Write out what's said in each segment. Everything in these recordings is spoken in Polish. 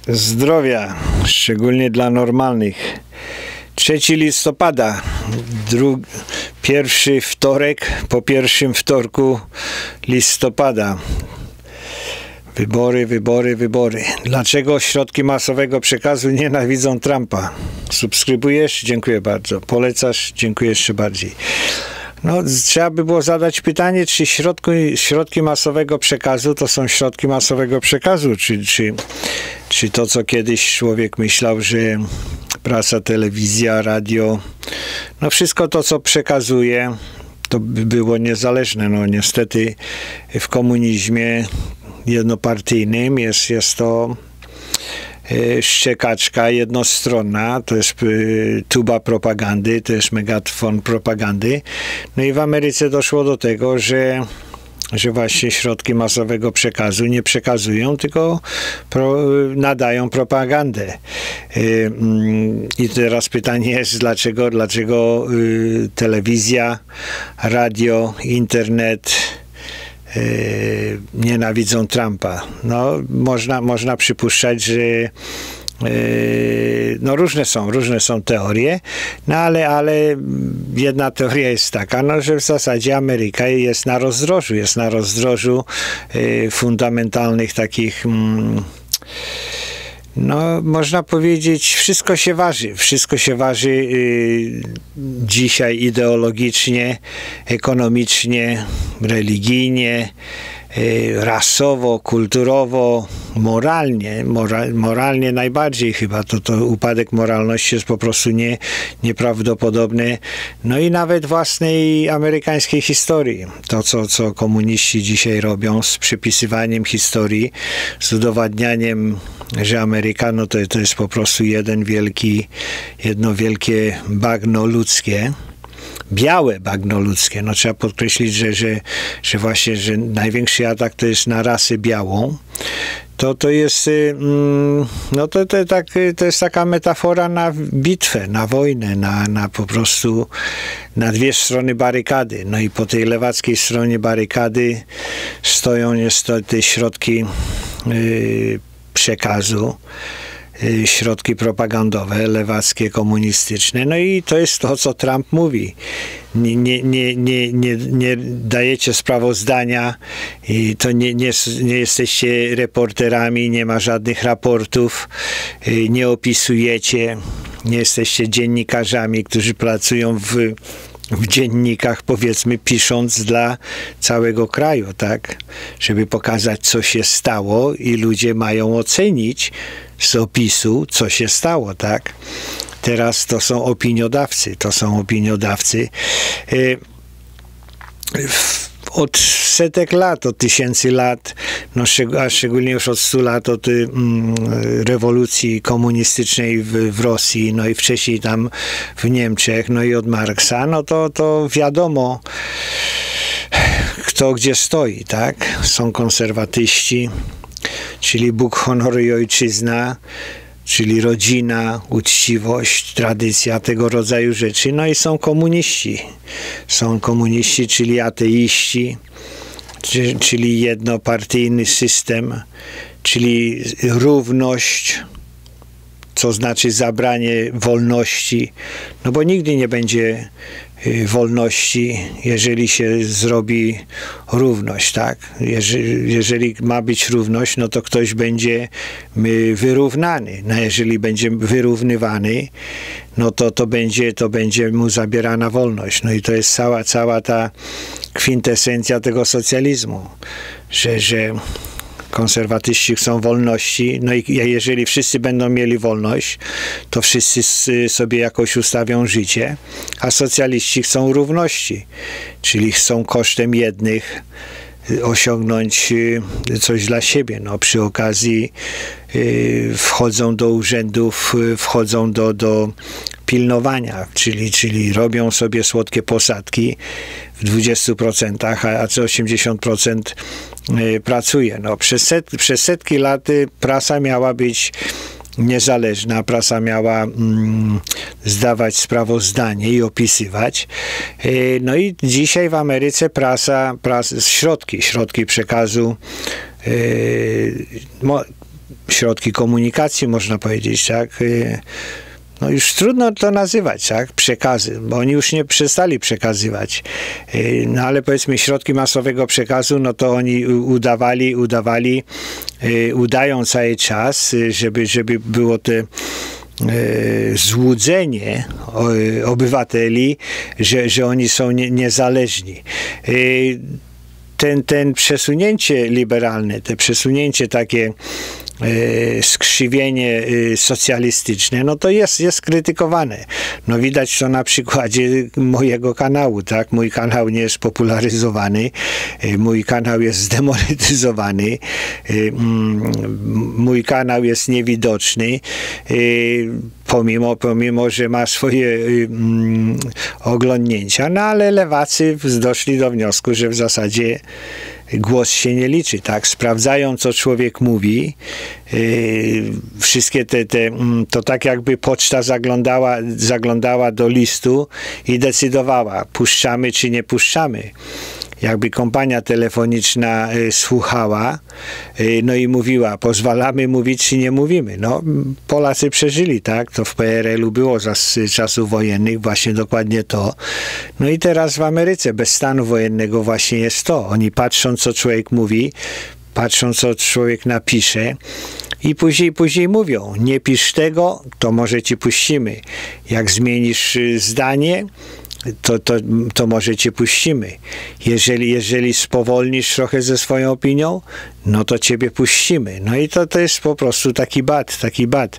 Zdrowia, szczególnie dla normalnych. 3 listopada, pierwszy wtorek po pierwszym wtorku listopada. Wybory. Dlaczego środki masowego przekazu nienawidzą Trumpa? Subskrybujesz? Dziękuję bardzo. Polecasz? Dziękuję jeszcze bardziej. No, trzeba by było zadać pytanie, czy środki masowego przekazu to są środki masowego przekazu, czy to, co kiedyś człowiek myślał, że prasa, telewizja, radio, no wszystko to, co przekazuje, to by było niezależne. No niestety w komunizmie jednopartyjnym jest to szczekaczka jednostronna, to jest tuba propagandy, to jest megafon propagandy. No i w Ameryce doszło do tego, że właśnie środki masowego przekazu nie przekazują, tylko nadają propagandę. I teraz pytanie jest, dlaczego telewizja, radio, internet nienawidzą Trumpa. No, można przypuszczać, że no różne są teorie, no ale jedna teoria jest taka, no, że w zasadzie Ameryka jest na rozdrożu fundamentalnych takich no, można powiedzieć, wszystko się waży dzisiaj ideologicznie, ekonomicznie, religijnie, rasowo, kulturowo, moralnie najbardziej chyba. To upadek moralności jest po prostu nieprawdopodobny. No i nawet własnej amerykańskiej historii. To, co komuniści dzisiaj robią z przypisywaniem historii, z udowadnianiem, że Ameryka, no to jest po prostu jedno wielkie bagno ludzkie. Białe bagno ludzkie. No, trzeba podkreślić, że właśnie, że największy atak to jest na rasę białą. To jest no to jest taka metafora na bitwę, na wojnę, na po prostu na dwie strony barykady. No i po tej lewackiej stronie barykady stoją niestety środki przekazu, środki propagandowe, lewackie, komunistyczne. No i to jest to, co Trump mówi. Nie dajecie sprawozdania, i to nie jesteście reporterami, nie ma żadnych raportów, nie opisujecie, nie jesteście dziennikarzami, którzy pracują w dziennikach, powiedzmy, pisząc dla całego kraju, tak? Żeby pokazać, co się stało i ludzie mają ocenić z opisu, co się stało, tak? Teraz to są opiniodawcy. Od setek lat, od tysięcy lat, no a szczególnie już od 100 lat od rewolucji komunistycznej w Rosji, no i wcześniej tam w Niemczech, no i od Marksa, no to wiadomo, kto gdzie stoi, tak? Są konserwatyści, czyli Bóg, honor i ojczyzna, czyli rodzina, uczciwość, tradycja, tego rodzaju rzeczy. No i są komuniści. Są komuniści, czyli ateiści, czyli jednopartyjny system, czyli równość, co znaczy zabranie wolności. No bo nigdy nie będzie wolności, jeżeli się zrobi równość, tak? Jeżeli ma być równość, no to ktoś będzie wyrównany. No jeżeli będzie wyrównywany, no to będzie mu zabierana wolność. No i to jest cała ta kwintesencja tego socjalizmu, że konserwatyści chcą wolności, no i jeżeli wszyscy będą mieli wolność, to wszyscy sobie jakoś ustawią życie, a socjaliści chcą równości, czyli chcą kosztem jednych osiągnąć coś dla siebie. No, przy okazji wchodzą do urzędów, wchodzą do pilnowania, czyli robią sobie słodkie posadki w 20%, a co 80% pracuje. No, przez setki lat prasa miała być niezależna, prasa miała zdawać sprawozdanie i opisywać. No i dzisiaj w Ameryce środki komunikacji, można powiedzieć, tak? No już trudno to nazywać, tak? Przekazy, bo oni już nie przestali przekazywać. No ale powiedzmy środki masowego przekazu, no to oni udają cały czas, żeby było te złudzenie obywateli, że oni są niezależni. Ten przesunięcie liberalne, te przesunięcie takie skrzywienie socjalistyczne, no to jest krytykowane. No widać to na przykładzie mojego kanału, tak? Mój kanał nie jest popularyzowany, mój kanał jest zdemonetyzowany, mój kanał jest niewidoczny, pomimo, że ma swoje oglądnięcia, no ale lewacy doszli do wniosku, że w zasadzie głos się nie liczy, tak? Sprawdzają, co człowiek mówi. Wszystkie to tak jakby poczta zaglądała do listu i decydowała, puszczamy czy nie puszczamy. Jakby kompania telefoniczna słuchała, no i mówiła, pozwalamy mówić czy nie mówimy. No, Polacy przeżyli, tak? To w PRL-u było za czasów wojennych właśnie dokładnie to. No i teraz w Ameryce bez stanu wojennego właśnie jest to. Oni patrzą, co człowiek mówi, patrzą, co człowiek napisze i później mówią, nie pisz tego, to może ci puścimy. Jak zmienisz zdanie, to może cię puścimy. Jeżeli spowolnisz trochę ze swoją opinią, no to ciebie puścimy. No i to jest po prostu taki bat.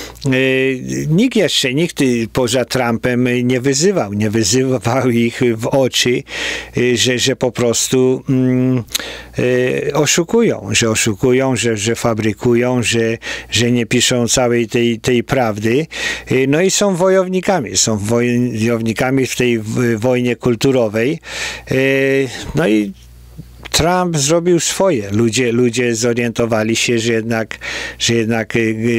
Nikt poza Trumpem nie wyzywał ich w oczy, że po prostu oszukują, że fabrykują, że nie piszą całej tej prawdy. No i są wojownikami w tej wojnie kulturowej. No i Trump zrobił swoje. Ludzie zorientowali się, że jednak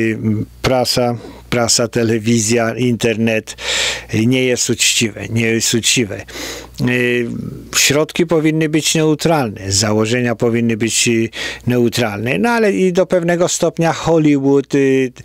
prasa, telewizja, internet nie jest uczciwe. Środki powinny być neutralne, założenia powinny być neutralne, no ale i do pewnego stopnia Hollywood,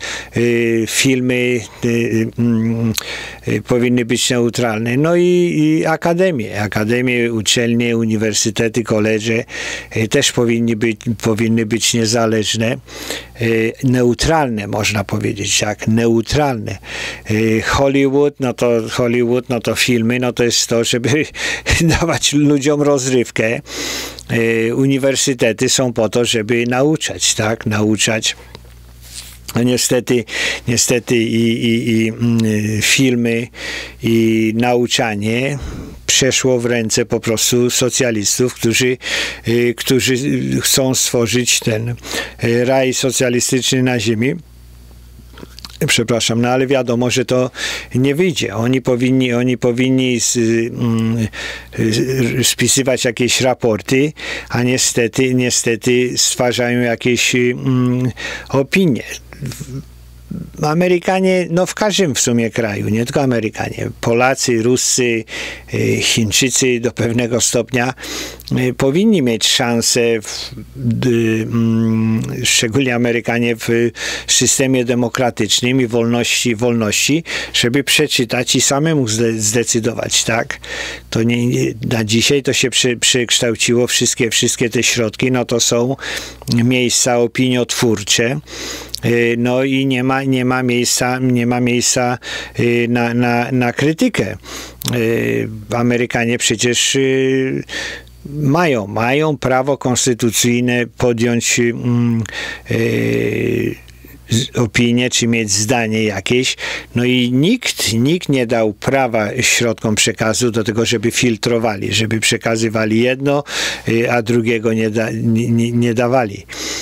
filmy powinny być neutralne. No i akademie, uczelnie, uniwersytety, koledże też powinny być niezależne, neutralne, można powiedzieć, tak, neutralne. Hollywood, no to filmy, no to jest to, żeby dawać ludziom rozrywkę. Uniwersytety są po to, żeby nauczać, tak, nauczać. No niestety i filmy i nauczanie przeszło w ręce po prostu socjalistów, którzy chcą stworzyć ten raj socjalistyczny na ziemi. Przepraszam, no ale wiadomo, że to nie wyjdzie. Oni powinni spisywać jakieś raporty, a niestety stwarzają jakieś opinie. Amerykanie, no w każdym w sumie kraju, nie tylko Amerykanie, Polacy, Ruscy, Chińczycy do pewnego stopnia powinni mieć szansę, szczególnie Amerykanie w systemie demokratycznym i wolności, żeby przeczytać i samemu zdecydować, tak? To na dzisiaj to się przekształciło, wszystkie te środki, no to są miejsca opiniotwórcze. No i nie ma miejsca na krytykę. Amerykanie przecież mają prawo konstytucyjne podjąć opinię, czy mieć zdanie jakieś, no i nikt nie dał prawa środkom przekazu do tego, żeby filtrowali, żeby przekazywali jedno, a drugiego nie dawali.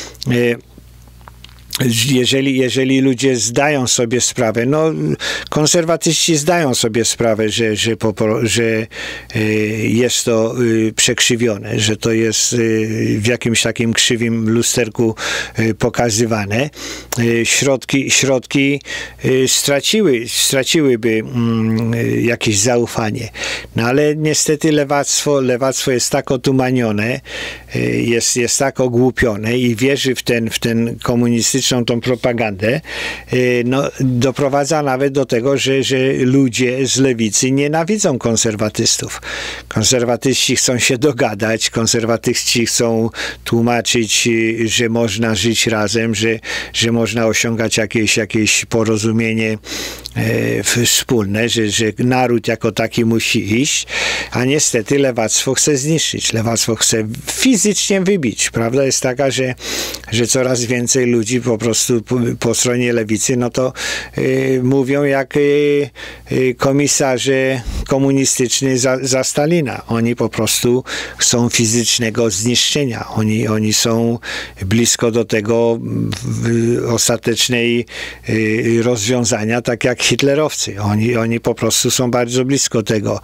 Jeżeli ludzie zdają sobie sprawę, no konserwatyści zdają sobie sprawę, że jest to przekrzywione, że to jest w jakimś takim krzywym lusterku pokazywane. Środki straciłyby jakieś zaufanie. No ale niestety lewactwo jest tak otumanione, jest tak ogłupione i wierzy w ten komunistyczny komunistyczną, tą propagandę, no, doprowadza nawet do tego, że ludzie z lewicy nienawidzą konserwatystów. Konserwatyści chcą się dogadać, konserwatyści chcą tłumaczyć, że można żyć razem, że można osiągać jakieś porozumienie wspólne, że naród jako taki musi iść, a niestety lewactwo chce zniszczyć. Lewactwo chce fizycznie wybić. Prawda jest taka, że coraz więcej ludzi po prostu po stronie lewicy, no to mówią jak komisarze komunistyczni za Stalina. Oni po prostu chcą fizycznego zniszczenia. Oni są blisko do tego ostatecznej rozwiązania, tak jak hitlerowcy. Oni po prostu są bardzo blisko tego.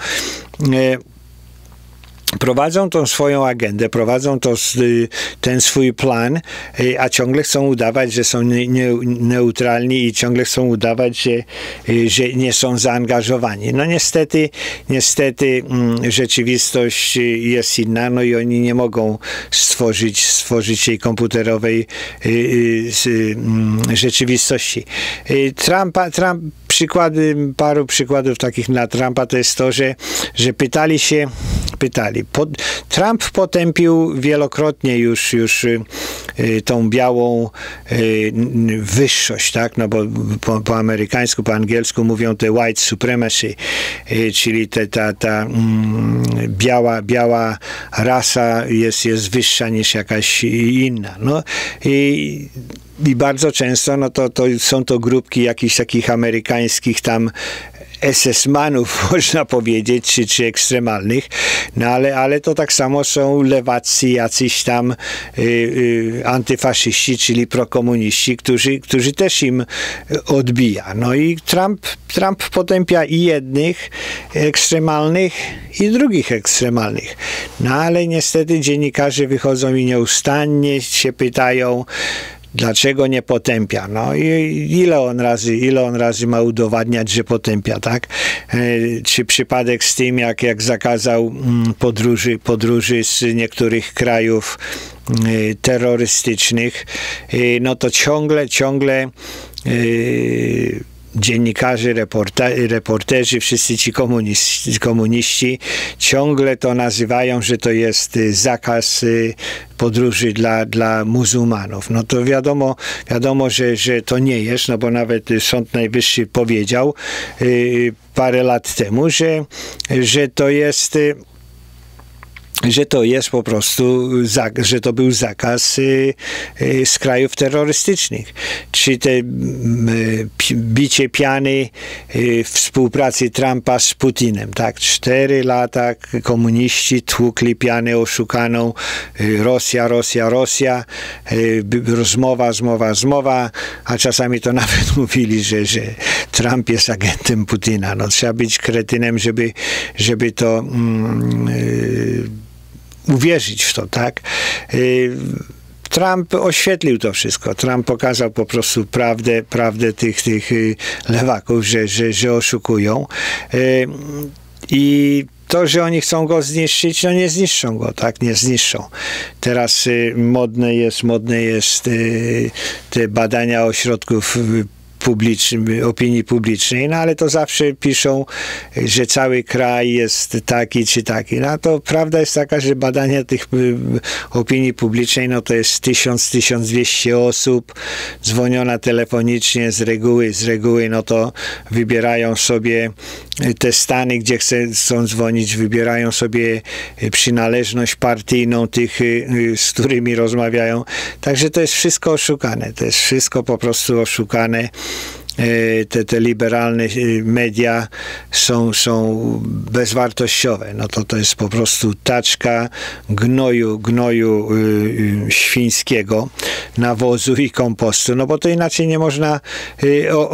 Prowadzą tą swoją agendę, prowadzą ten swój plan, a ciągle chcą udawać, że są neutralni i ciągle chcą udawać, że nie są zaangażowani. No niestety rzeczywistość jest inna, no i oni nie mogą stworzyć tej komputerowej rzeczywistości. Trump paru przykładów takich na Trumpa to jest to, że pytali. Trump potępił wielokrotnie już tą białą wyższość, tak? No bo po amerykańsku, po angielsku mówią te white supremacy, czyli ta biała rasa jest wyższa niż jakaś inna. No i bardzo często no to są to grupki jakichś takich amerykańskich tam SS-manów, można powiedzieć, czy ekstremalnych, no ale to tak samo są lewacy, jacyś tam antyfaszyści, czyli prokomuniści, którzy też im odbija. No i Trump potępia i jednych ekstremalnych, i drugich ekstremalnych. No ale niestety dziennikarze wychodzą i nieustannie się pytają, dlaczego nie potępia? No i ile on razy ma udowadniać, że potępia, tak? Czy przypadek z tym, jak zakazał podróży z niektórych krajów terrorystycznych, no to ciągle dziennikarze, reporterzy, wszyscy ci komuniści ciągle to nazywają, że to jest zakaz podróży dla muzułmanów. No to wiadomo, że to nie jest, no bo nawet Sąd Najwyższy powiedział parę lat temu, że to jest po prostu, że to był zakaz z krajów terrorystycznych. Czy te bicie piany współpracy Trumpa z Putinem, tak? 4 lata komuniści tłukli pianę oszukaną, Rosja, rozmowa, a czasami to nawet mówili, że Trump jest agentem Putina. No, trzeba być kretynem, żeby to uwierzyć w to, tak? Trump oświetlił to wszystko. Trump pokazał po prostu prawdę tych lewaków, że oszukują. I to, że oni chcą go zniszczyć, no nie zniszczą go, tak? Nie zniszczą. Teraz modne jest te badania ośrodków opinii publicznej, no ale to zawsze piszą, że cały kraj jest taki czy taki. No to prawda jest taka, że badania tych opinii publicznej, no to jest 1000-1200 osób, dzwoniona telefonicznie z reguły, no to wybierają sobie te stany, gdzie chcą dzwonić, wybierają sobie przynależność partyjną tych, z którymi rozmawiają. Także to jest wszystko oszukane. To jest wszystko po prostu oszukane. Te liberalne media są bezwartościowe. No to jest po prostu taczka gnoju świńskiego, nawozu i kompostu, no bo to inaczej nie można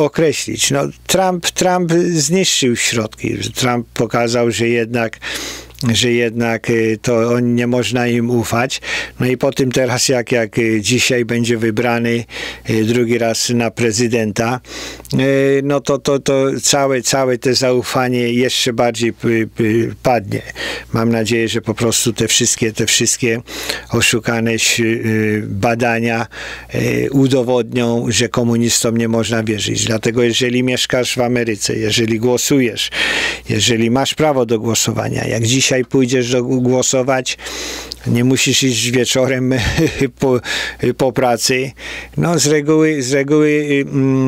określić. No, Trump zniszczył środki. Trump pokazał, że jednak że jednak to nie można im ufać. No i po tym teraz, jak dzisiaj będzie wybrany drugi raz na prezydenta, no to całe te zaufanie jeszcze bardziej padnie. Mam nadzieję, że po prostu te wszystkie oszukane badania udowodnią, że komunistom nie można wierzyć. Dlatego jeżeli mieszkasz w Ameryce, jeżeli głosujesz, jeżeli masz prawo do głosowania, jak dzisiaj pójdziesz głosować, nie musisz iść wieczorem po pracy. No z reguły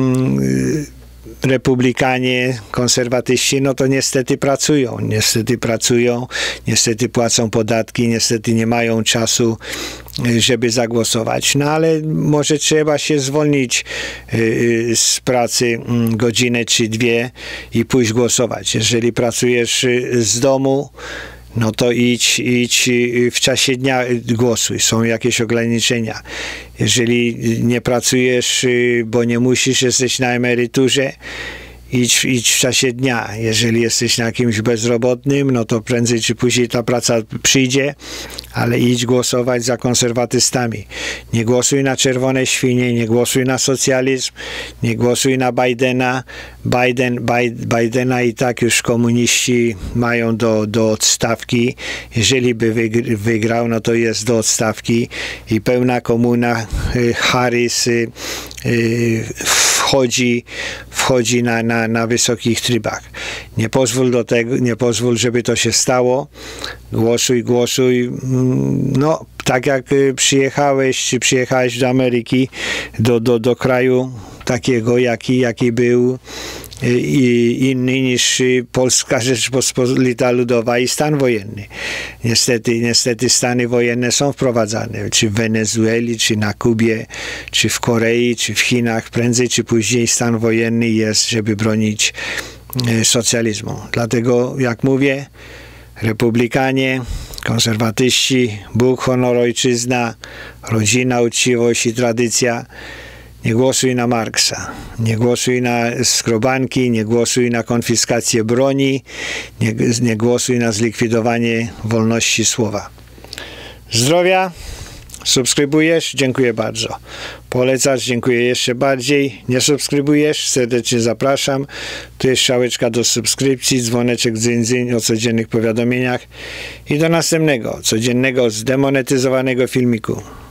republikanie, konserwatyści, no to niestety pracują, niestety płacą podatki, niestety nie mają czasu, żeby zagłosować. No ale może trzeba się zwolnić z pracy godzinę czy dwie i pójść głosować. Jeżeli pracujesz z domu, no to idź w czasie dnia głosuj. Są jakieś ograniczenia. Jeżeli nie pracujesz, bo nie musisz, jesteś na emeryturze, idź w czasie dnia. Jeżeli jesteś na kimś bezrobotnym, no to prędzej czy później ta praca przyjdzie, ale idź głosować za konserwatystami. Nie głosuj na czerwone świnie, nie głosuj na socjalizm, nie głosuj na Bidena. Bidena i tak już komuniści mają do odstawki. Jeżeli by wygrał, no to jest do odstawki i pełna komuna. Harris wchodzi na wysokich trybach. Nie pozwól, żeby to się stało. Głosuj. No, tak jak przyjechałeś do Ameryki, do kraju takiego, jaki był inny niż Polska Rzeczpospolita Ludowa i stan wojenny. Niestety stany wojenne są wprowadzane, czy w Wenezueli, czy na Kubie, czy w Korei, czy w Chinach. Prędzej czy później stan wojenny jest, żeby bronić socjalizmu. Dlatego, jak mówię, republikanie, konserwatyści, Bóg, honor, ojczyzna, rodzina, uczciwość i tradycja. Nie głosuj na Marksa, nie głosuj na skrobanki, nie głosuj na konfiskację broni, nie głosuj na zlikwidowanie wolności słowa. Zdrowia, subskrybujesz? Dziękuję bardzo. Polecasz? Dziękuję jeszcze bardziej. Nie subskrybujesz? Serdecznie zapraszam. Tu jest strzałeczka do subskrypcji, dzwoneczek dzyń o codziennych powiadomieniach i do następnego, codziennego zdemonetyzowanego filmiku.